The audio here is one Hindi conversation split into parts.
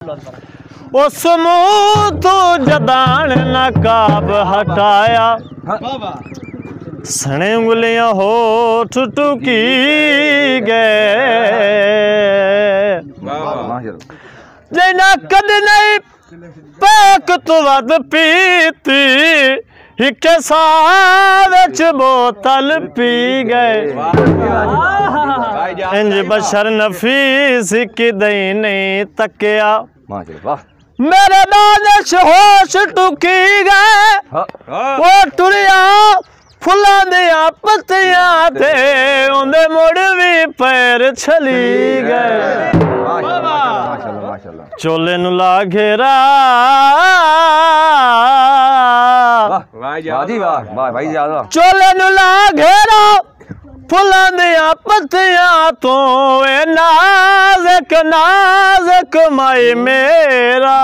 उस मुँह तो जदान नकाब हटाया, सने उंगलियां होठ टुकी गए। जना कद नहीं पैक तो वद पीती, हिक साच बोतल पी गए। इंज बशर नफीस की दई नहीं तकिया, मेरे दानिश होश टुकी गए। वो टुरिया फुलां दिया पत्तियां थे, उंदे मुड़ भी पैर छली गए। चोले नु ला घेरा, चोले नु ला घेरा, फुलां दिया पत्तियां तो नाज़क नाज़क माई मेरा।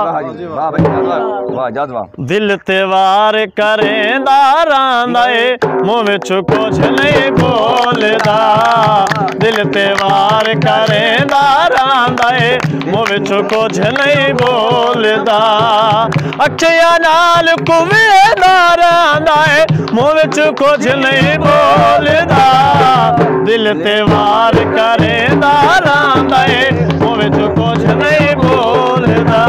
दिल ते वार करेंदा रांदा ए, मुँह विच कुछ नहीं बोलदा। दिल ते वार करेंदा रांदा ए, मुँह विच कुछ नहीं बोलदा। अखियां नाल कुवेंदा रांदा ए, मुँह विच कुछ नहीं बोलदा। दिल ते वार करेंदा रांदा ए, मुँह विच कुछ नहीं बोलदा।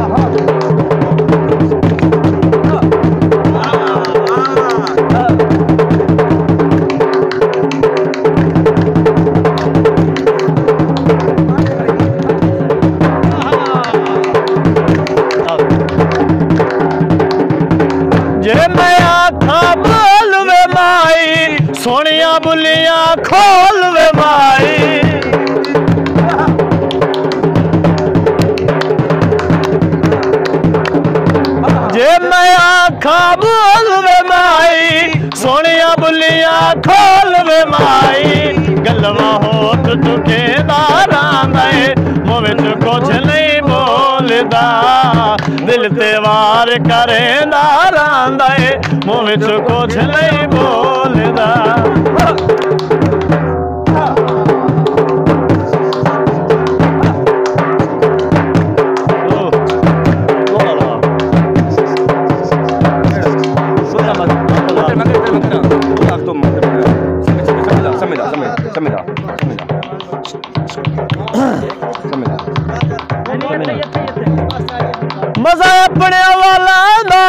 जे मैं आखा बोल वे माई, सोनिया बुलियां खोल वे माई। जे मैं आखा बोल वे माई, सोनिया बुलियां खोल वे माई। गलवा होठ टुकेंदा रांदा ए, मुँह विच कुछ नहीं बोलदा। दिल ते वार करेंदा रांदा ए, मुँह विच कुछ नहीं बोलदा। मजा अपने वाला दा,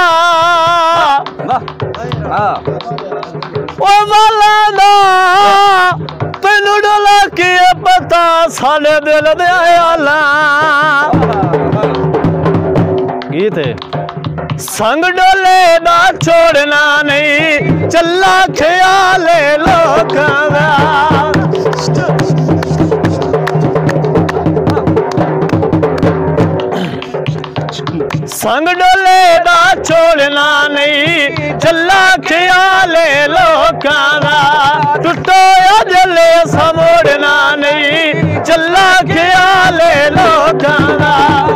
ओ वाला दा, तेनू डोला की पता साले दिल दे आला। गीत है संग डोले दा छोड़ना नहीं, चला ख्याले लोकां दा। संग डोले दा छोड़ना नहीं, चला ख्याले लोकां दा। टुटोया जले समोड़ना नहीं, चला ख्याले लोकां दा।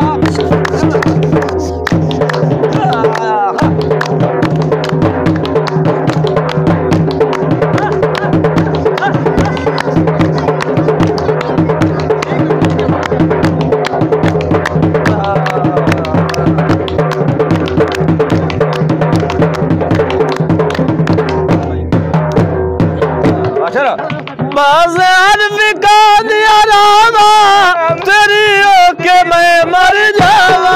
बाजार बिका दिया रामा, तेरी होके मैं मर जावा।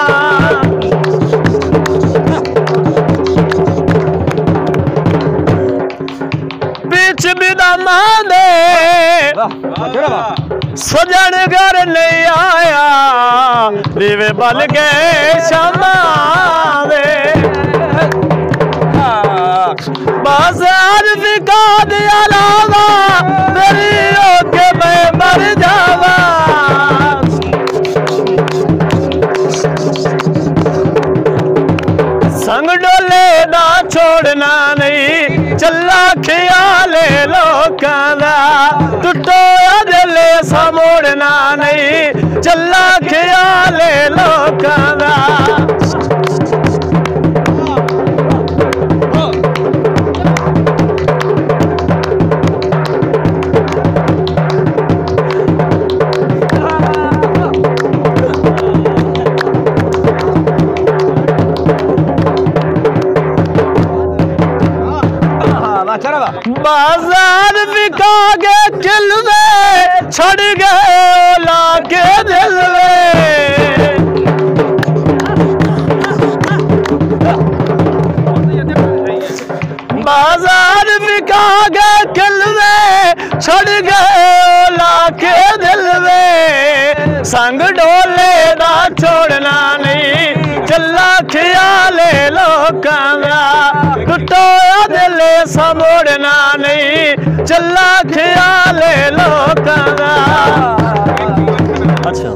बीच बिदामा दे सजन घर नहीं आया, दीवे बल गए शामा दे। बाजार बिका दिया रामा, तेरी होके मैं मर जावा। संग डोले दा छोड़ना नहीं, चला ख्याले लोकां दा। टुटोया दिले समोड़ना नहीं, चला ख्याले लोकां दा। बाजार बिका गए किल में छड़ गए लाके दिल में बाजार बिका गए किल में छड़ गए लाके दिल में संग डोले दा छोड़ना नहीं चला ख्याले लोकां दा टुटोया दिल समोड़ना नहीं चला ख्याले लोकां दा। अच्छा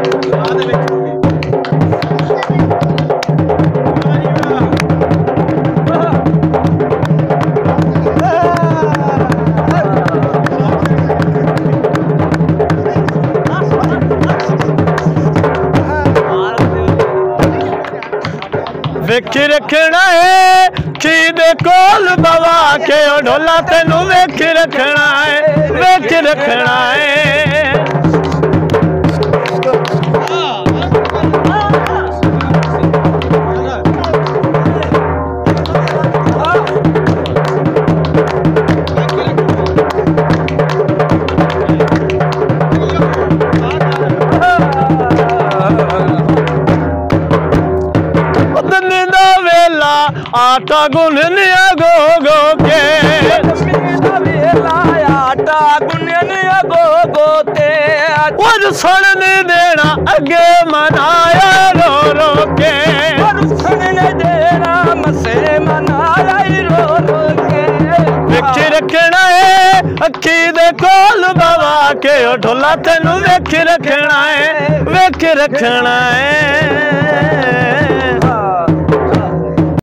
वेखी रखना है खीदे कोल बवा के ढोला तेनू वेखी रखना है वेखी रखना है। आटा गुननिया गो गो के आटा गुननिया गो गो ते और सुन नहीं देना अगे मनाया रो रो के सुन नहीं देना मसे मनाया रो रो के। वेखी रखना है अखी दे कोल बाबा के ढोला तेनू वेखी रखना है वेखी रखना है।